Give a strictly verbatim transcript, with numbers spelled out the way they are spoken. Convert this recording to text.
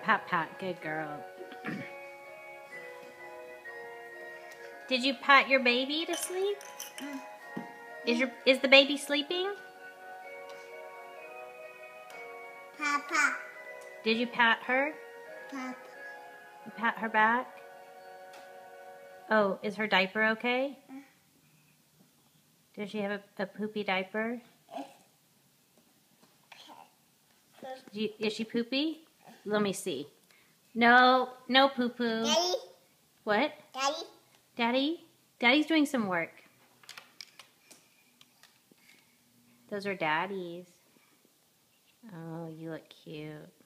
pat, pat. Good girl. Did you pat your baby to sleep? Is your is the baby sleeping? Papa. Did you pat her? Papa. You pat her back? Oh, is her diaper okay? Does she have a, a poopy diaper? Do you, is she poopy? Let me see. No, no poo poo. Daddy. What? Daddy. Daddy? Daddy's doing some work. Those are Daddy's. Oh, you look cute.